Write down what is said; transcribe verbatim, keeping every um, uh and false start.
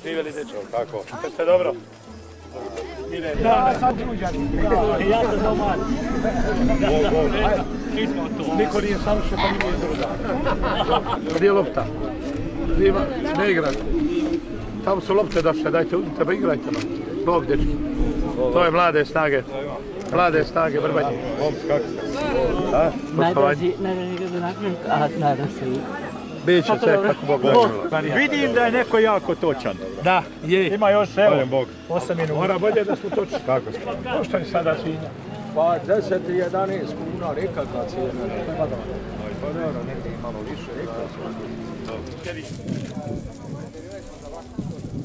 Živjeli dečko. Kako? Ste dobro? Da, sad uđan. Ja sam domaći. Niko nije savršen, pa niko nije druga. Gdje je lopta? Ne igrate. Tamo su lopte došle, dajte udite, pa igrajte nam. Bog, dečki. To je mlade snage. Mlade snage, Vrbanje. Moms, kako ste? Najdraži, najdraži gradonačelnik, a nadam se i. Biće sve kako Bog da. Vidim da je neko jako točan. Da, je. Ima još evo, Bog. osam minuta. Mora bolje da smo točni. Kako ste? Pošto je sada svinja? Pa deset i jedanaest kuna nekakva cijena. Pa dobro, neki malo više.